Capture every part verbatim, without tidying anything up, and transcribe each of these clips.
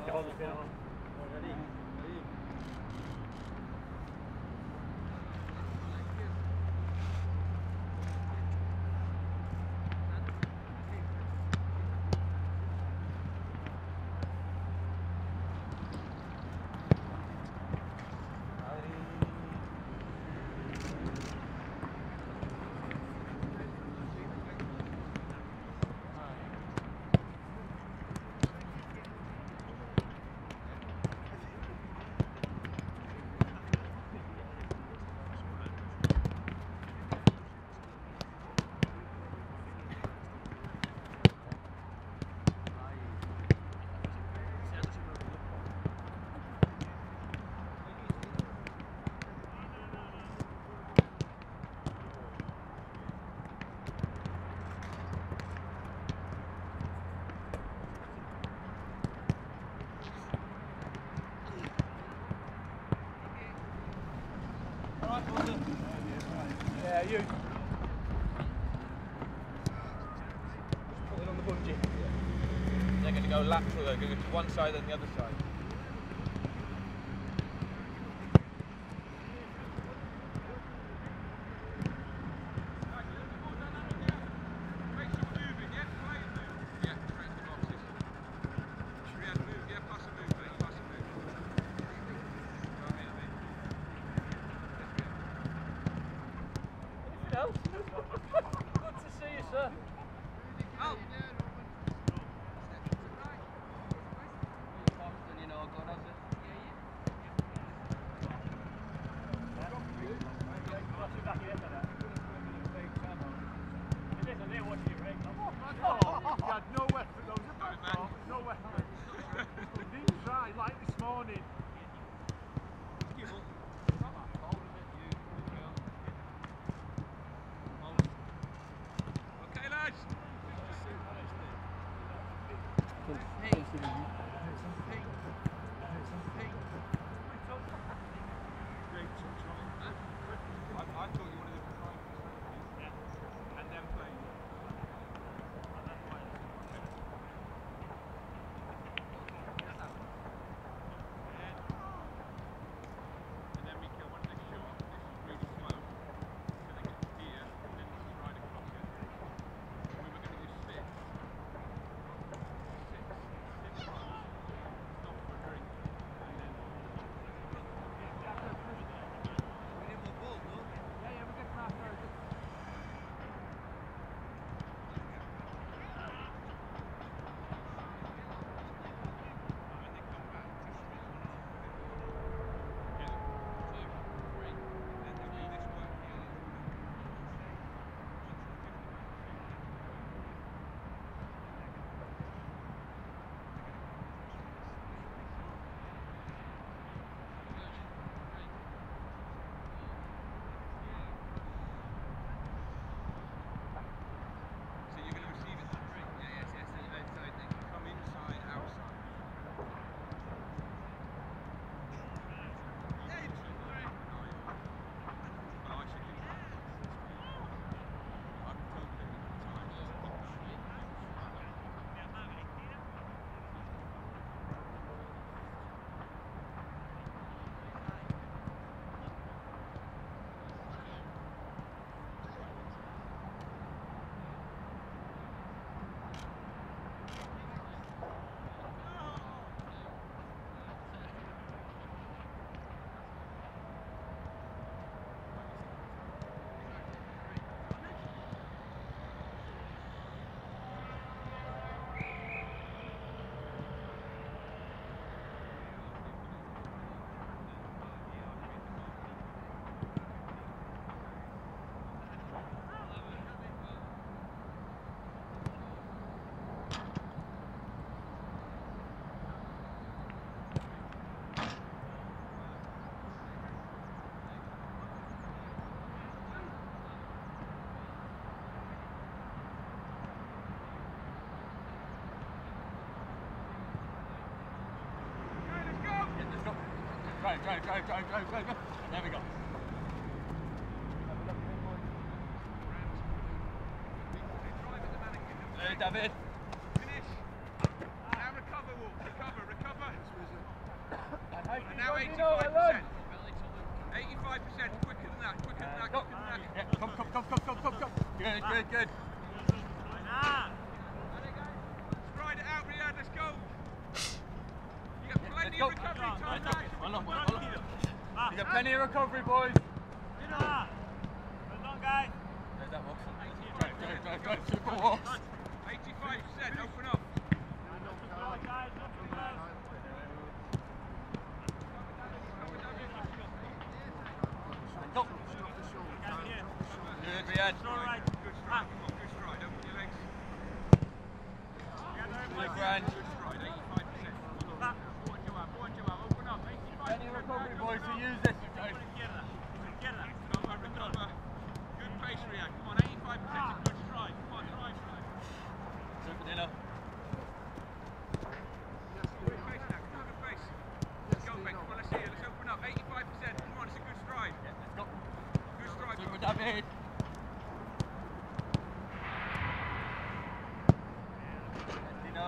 Yeah, you. Just put it on the bungee. Yeah. They're going to go lateral, they're going to go to one side and the other side. Good to see you, sir. Oh. You know, God has it. Oh, he had nowhere for those. Nowhere. He didn't try like this morning. Okay, lads. I thought you wanted to try and then play. And then Mikael wanted to short. This is really slow. So they get here, and then this is right across it. We were going to do six. Six. Six runs. Stop for a drink. And then. We need more balls, no? Yeah, yeah, we get past those. Go, go, go, go, go, go, go. There we go. Hey, David. Finish. Now recover, Wolf. Recover, recover. And now eighty-five percent. eighty-five percent, quicker than that, quicker than that, quicker than that. Yeah, come, come, come, come, come, come, come. Good, good, good. Stride it out, Riyad, let's go. You got plenty Let's go. of recovery time. Let's go. Well on, well on. You got plenty of recovery, boys. Well done, guys. There's that box. Drive, drive, drive, drive, super walks. eighty-five percent, open up. Go. Good, Riyad. Good stride, good stride, come on, good stride, open your legs. Good grind. Good stride, eighty-five percent. Forward you are, forward you are, open up, eighty-five percent. Plenty of recovery, boys, to use this. Guys. Recover, recover. Good pace, Riyad, come on, eighty-five percent, a good stride, come on, drive, drive. Super dinner. Good pace now, come on, good pace. Let's go, Ben, come on, let's see it, let's open up, eighty-five percent, come on, it's a good stride. Yeah, let's go. Good stride, Super bro. David. Dino.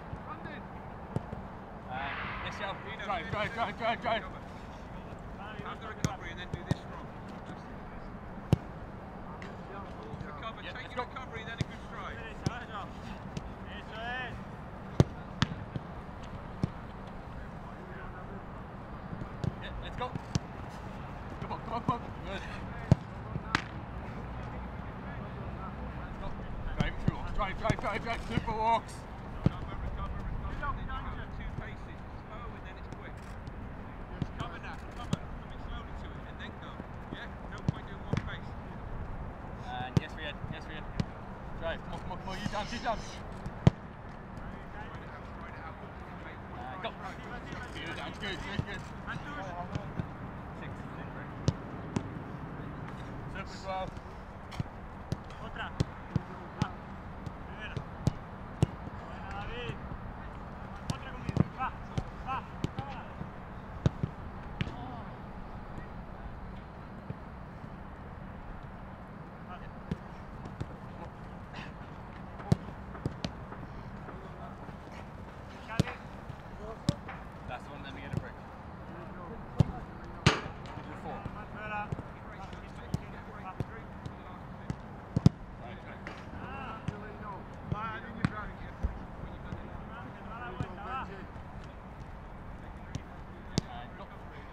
And yes, yeah. Drive, drive, drive, drive, drive. Have the recovery and then do this strong. Recover, Yeah, take let's your go. recovery and then a good stride. Yeah, let's go. Come on, come on, come on. Good. Let's go. Drive through. Drive, drive, drive, drive. Super walks. Recover, recover, recover. Then you go two paces. Slow and then it's quick. Recover now, recover. Coming slowly to it and then go. Yeah? No point doing one pace. And yes, Riyad. Yes, Riyad. Drive. Come on, come on, come on. You jump, you jump. Ride it out, ride it out. Mate, And drive, go. drive. Good, that's good, good, good. And do it. Six. Super twelve. Otra. Va. Primera. Buena, David. Otra conmigo. Va. Va. Cámara. Vale. Cali. That's the one, then we get a break. Do four. Más fuera. Va. Right, right. Ah. Lad, in your driving gear. Da la vuelta, va. And go.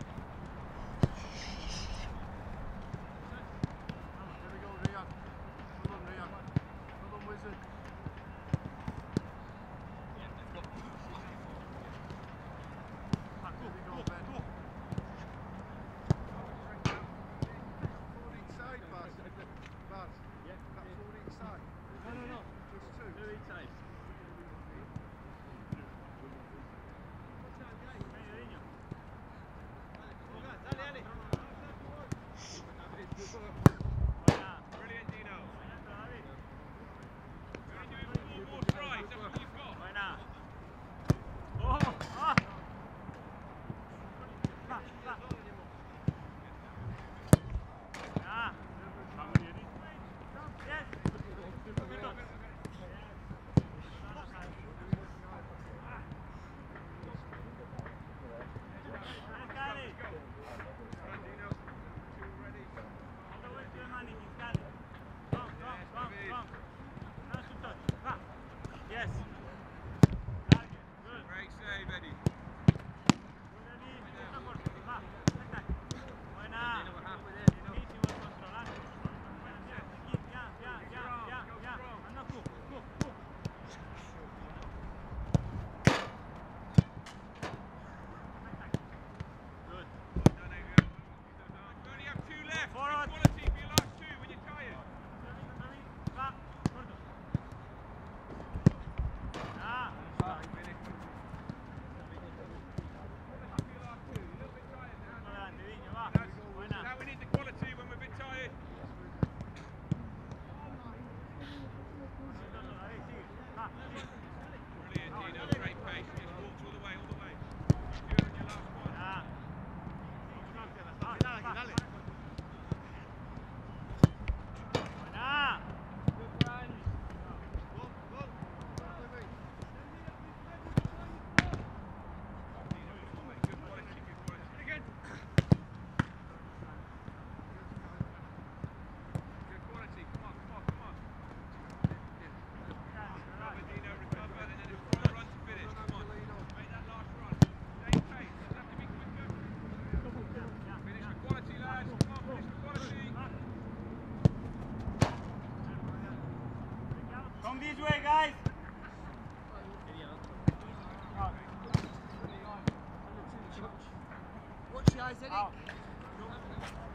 There we go, Riyad. Well done, Riyad. Well done, Wizard. Yeah, let's go. There we go, Ben. Forward each side, Baz. Baz. Yeah. That forward each side. No, no, no. Just two. Two each side. Buena. Brilliant, Dino. David. We're only doing four more strides, that's what you've got. Buena. Oh, ah. Va, va. Ah. Yes. Scali. Right, Dino. Two ready. All the way to the money, Scali. Come, come, come, come. Now to touch. Va. Yes. Target. Good. Great save, Eddie. Good, Eddie. Esta fuerte. Va. guys, Eddie. Out. Don't have it.